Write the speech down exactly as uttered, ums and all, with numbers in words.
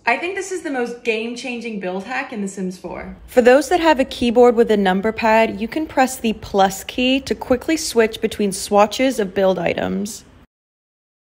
I think this is the most game-changing build hack in The Sims four. For those that have a keyboard with a number pad, you can press the plus key to quickly switch between swatches of build items.